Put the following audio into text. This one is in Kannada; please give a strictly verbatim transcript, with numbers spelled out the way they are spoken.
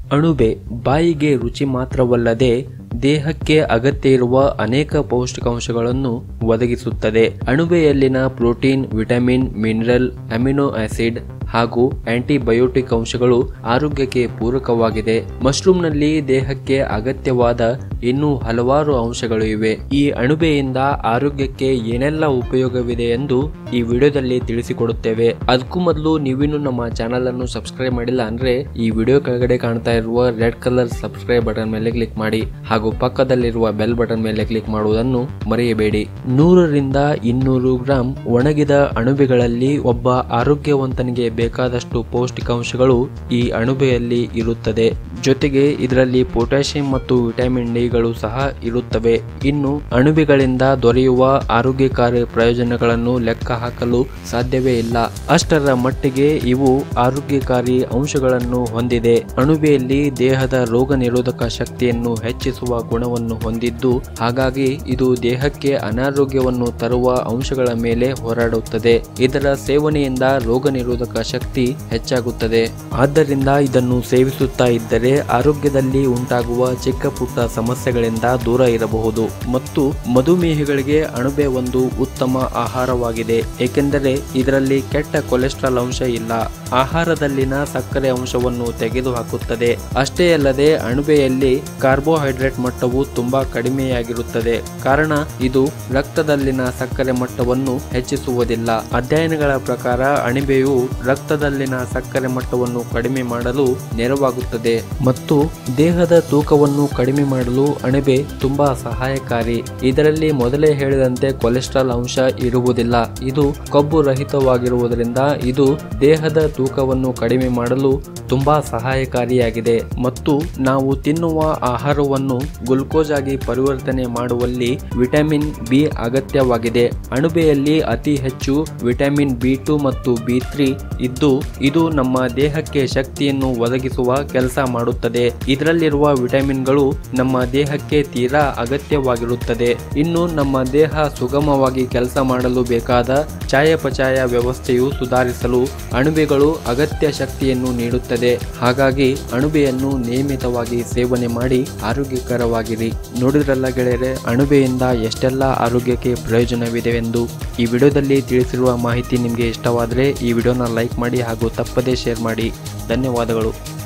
ಅಣುಬೆ ಬಾಯಿಗೆ ರುಚಿ ಮಾತ್ರವಲ್ಲದೆ ದೇಹಕ್ಕೆ ಅಗತ್ಯ ಇರುವ ಅನೇಕ ಪೌಷ್ಟಿಕಾಂಶಗಳನ್ನು ಒದಗಿಸುತ್ತದೆ. ಅಣುಬೆಯಲ್ಲಿನ protein, vitamin, mineral, amino acid ಹಾಗೂ ಆಂಟಿಬಯೋಟಿಕ್ ಅಂಶಗಳು ಆರೋಗ್ಯಕ್ಕೆ ಪೂರಕವಾಗಿದೆ. ಮಶ್ರೂಮ್ನಲ್ಲಿ ದೇಹಕ್ಕೆ ಅಗತ್ಯವಾದ ಇನ್ನೂ ಹಲವಾರು ಅಂಶಗಳು ಇವೆ. ಈ ಅಣುಬೆಯಿಂದ ಆರೋಗ್ಯಕ್ಕೆ ಏನೆಲ್ಲ ಉಪಯೋಗವಿದೆ ಎಂದು ಈ ವಿಡಿಯೋದಲ್ಲಿ ತಿಳಿಸಿಕೊಡುತ್ತೇವೆ. ಅದಕ್ಕೂ ಮೊದಲು ನೀವಿನ್ನು ನಮ್ಮ ಚಾನಲ್ ಅನ್ನು ಸಬ್ಸ್ಕ್ರೈಬ್ ಮಾಡಿಲ್ಲ ಅಂದ್ರೆ ಈ ವಿಡಿಯೋ ಕೆಳಗಡೆ ಕಾಣ್ತಾ ಇರುವ ರೆಡ್ ಕಲರ್ ಸಬ್ಸ್ಕ್ರೈಬ್ ಬಟನ್ ಮೇಲೆ ಕ್ಲಿಕ್ ಮಾಡಿ ಹಾಗೂ ಪಕ್ಕದಲ್ಲಿರುವ ಬೆಲ್ ಬಟನ್ ಮೇಲೆ ಕ್ಲಿಕ್ ಮಾಡುವುದನ್ನು ಮರೆಯಬೇಡಿ. ನೂರರಿಂದ ಇನ್ನೂರು ಗ್ರಾಂ ಒಣಗಿದ ಅಣುಬೆಗಳಲ್ಲಿ ಒಬ್ಬ ಆರೋಗ್ಯವಂತನಿಗೆ ಬೇಕಾದಷ್ಟು ಪೌಷ್ಟಿಕಾಂಶಗಳು ಈ ಅಣುಬೆಯಲ್ಲಿ ಇರುತ್ತದೆ. ಜೊತೆಗೆ ಇದರಲ್ಲಿ ಪೊಟ್ಯಾಷಿಯಂ ಮತ್ತು ವಿಟಮಿನ್ ಡಿ ಗಳು ಸಹ ಇರುತ್ತವೆ. ಇನ್ನು ಅಣುಬೆಗಳಿಂದ ದೊರೆಯುವ ಆರೋಗ್ಯಕಾರಿ ಪ್ರಯೋಜನಗಳನ್ನು ಲೆಕ್ಕ ಹಾಕಲು ಸಾಧ್ಯವೇ ಇಲ್ಲ. ಅಷ್ಟರ ಮಟ್ಟಿಗೆ ಇವು ಆರೋಗ್ಯಕಾರಿ ಅಂಶಗಳನ್ನು ಹೊಂದಿದೆ. ಅಣುಬೆಯಲ್ಲಿ ದೇಹದ ರೋಗ ನಿರೋಧಕ ಶಕ್ತಿಯನ್ನು ಹೆಚ್ಚಿಸುವ ಗುಣವನ್ನು ಹೊಂದಿದ್ದು, ಹಾಗಾಗಿ ಇದು ದೇಹಕ್ಕೆ ಅನಾರೋಗ್ಯವನ್ನು ತರುವ ಅಂಶಗಳ ಮೇಲೆ ಹೋರಾಡುತ್ತದೆ. ಇದರ ಸೇವನೆಯಿಂದ ರೋಗ ನಿರೋಧಕ ಶಕ್ತಿ ಹೆಚ್ಚಾಗುತ್ತದೆ. ಆದ್ದರಿಂದ ಇದನ್ನು ಸೇವಿಸುತ್ತಾ ಇದ್ದರೆ ಆರೋಗ್ಯದಲ್ಲಿ ಉಂಟಾಗುವ ಚಿಕ್ಕ ಪುಟ್ಟ ಸಮಸ್ಯೆಗಳಿಂದ ದೂರ ಇರಬಹುದು. ಮತ್ತು ಮಧುಮೇಹಿಗಳಿಗೆ ಅಣುಬೆ ಒಂದು ಉತ್ತಮ ಆಹಾರವಾಗಿದೆ, ಏಕೆಂದರೆ ಇದರಲ್ಲಿ ಕೆಟ್ಟ ಕೊಲೆಸ್ಟ್ರಾಲ್ ಅಂಶ ಇಲ್ಲ. ಆಹಾರದಲ್ಲಿನ ಸಕ್ಕರೆ ಅಂಶವನ್ನು ತೆಗೆದುಹಾಕುತ್ತದೆ. ಅಷ್ಟೇ ಅಲ್ಲದೆ ಅಣುಬೆಯಲ್ಲಿ ಕಾರ್ಬೋಹೈಡ್ರೇಟ್ ಮಟ್ಟವು ತುಂಬಾ ಕಡಿಮೆಯಾಗಿರುತ್ತದೆ. ಕಾರಣ ಇದು ರಕ್ತದಲ್ಲಿನ ಸಕ್ಕರೆ ಮಟ್ಟವನ್ನು ಹೆಚ್ಚಿಸುವುದಿಲ್ಲ. ಅಧ್ಯಯನಗಳ ಪ್ರಕಾರ ಅಣುಬೆಯು ರಕ್ತದಲ್ಲಿನ ಸಕ್ಕರೆ ಮಟ್ಟವನ್ನು ಕಡಿಮೆ ಮಾಡಲು ನೆರವಾಗುತ್ತದೆ ಮತ್ತು ದೇಹದ ತೂಕವನ್ನು ಕಡಿಮೆ ಮಾಡಲು ಅಣುಬೆ ತುಂಬಾ ಸಹಾಯಕಾರಿ. ಇದರಲ್ಲಿ ಮೊದಲೇ ಹೇಳಿದಂತೆ ಕೊಲೆಸ್ಟ್ರಾಲ್ ಅಂಶ ಇರುವುದಿಲ್ಲ. ಇದು ಕೊಬ್ಬು ರಹಿತವಾಗಿರುವುದರಿಂದ ಇದು ದೇಹದ ತೂಕವನ್ನು ಕಡಿಮೆ ಮಾಡಲು ತುಂಬಾ ಸಹಾಯಕಾರಿಯಾಗಿದೆ ಮತ್ತು ನಾವು ತಿನ್ನುವ ಆಹಾರವನ್ನು ಗ್ಲುಕೋಸ್ ಆಗಿ ಪರಿವರ್ತನೆ ಮಾಡುವಲ್ಲಿ ವಿಟಮಿನ್ ಬಿ ಅಗತ್ಯವಾಗಿದೆ. ಅಣುಬೆಯಲ್ಲಿ ಅತಿ ಹೆಚ್ಚು ವಿಟಮಿನ್ ಬಿ ಟು ಮತ್ತು ಬಿ ತ್ರೀ ಇದ್ದು ಇದು ನಮ್ಮ ದೇಹಕ್ಕೆ ಶಕ್ತಿಯನ್ನು ಒದಗಿಸುವ ಕೆಲಸ ಮಾಡುತ್ತದೆ. ಇದರಲ್ಲಿರುವ ವಿಟಮಿನ್ಗಳು ನಮ್ಮ ದೇಹಕ್ಕೆ ತೀರಾ ಅಗತ್ಯವಾಗಿರುತ್ತದೆ. ಇನ್ನು ನಮ್ಮ ದೇಹ ಸುಗಮವಾಗಿ ಕೆಲಸ ಮಾಡಲು ಬೇಕಾದ ಚಯಾಪಚಯ ವ್ಯವಸ್ಥೆಯು ಸುಧಾರಿಸಲು ಅಣುಬೆಗಳು ಅಗತ್ಯ ಶಕ್ತಿಯನ್ನು ನೀಡುತ್ತದೆ. ಹಾಗಾಗಿ ಅಣುಬೆಯನ್ನು ನಿಯಮಿತವಾಗಿ ಸೇವನೆ ಮಾಡಿ ಆರೋಗ್ಯಕರವಾಗಿರಿ. ನೋಡಿದ್ರಲ್ಲ ಗೆಳೆಯರೆ, ಅಣುಬೆಯಿಂದ ಎಷ್ಟೆಲ್ಲ ಆರೋಗ್ಯಕ್ಕೆ ಪ್ರಯೋಜನವಿದೆ ಎಂದು. ಈ ವಿಡಿಯೋದಲ್ಲಿ ತಿಳಿಸಿರುವ ಮಾಹಿತಿ ನಿಮಗೆ ಇಷ್ಟವಾದರೆ ಈ ವಿಡಿಯೋನ ಲೈಕ್ ಮಾಡಿ ಹಾಗೂ ತಪ್ಪದೇ ಶೇರ್ ಮಾಡಿ. ಧನ್ಯವಾದಗಳು.